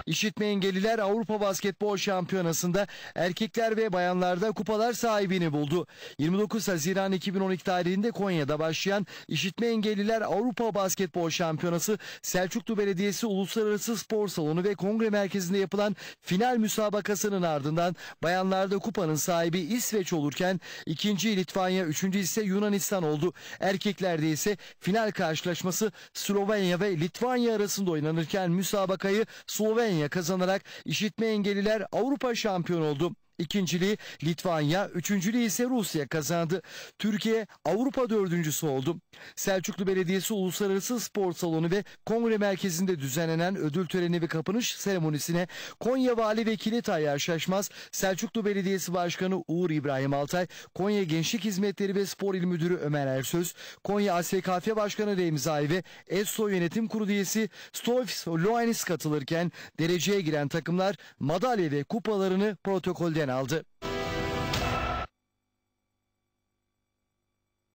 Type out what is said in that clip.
İşitme engelliler Avrupa Basketbol Şampiyonası'nda erkekler ve bayanlarda kupalar sahibini buldu. 29 Haziran 2012 tarihinde Konya'da başlayan İşitme engelliler Avrupa Basketbol Şampiyonası Selçuklu Belediyesi Uluslararası Spor Salonu ve Kongre Merkezi'nde yapılan final müsabakasının ardından bayanlarda kupanın sahibi İsveç olurken ikinci Litvanya, üçüncü ise Yunanistan oldu. Erkeklerde ise final karşılaşması Slovenya ve Litvanya arasında oynanırken müsabakayı Slovenya kazanarak işitme engelliler Avrupa şampiyonu oldu. İkinciliği Litvanya, üçüncülüğü ise Rusya kazandı. Türkiye Avrupa dördüncüsü oldu. Selçuklu Belediyesi Uluslararası Spor Salonu ve Kongre Merkezi'nde düzenlenen ödül töreni ve kapanış seremonisine Konya Vali Vekili Tayyar Şaşmaz, Selçuklu Belediyesi Başkanı Uğur İbrahim Altay, Konya Gençlik Hizmetleri ve Spor İl Müdürü Ömer Ersöz, Konya ASKF Başkanı Remzi Ay ve ESSO Yönetim Kurulu üyesi Stoifs Loanis katılırken dereceye giren takımlar madalya ve kupalarını protokolden aldı.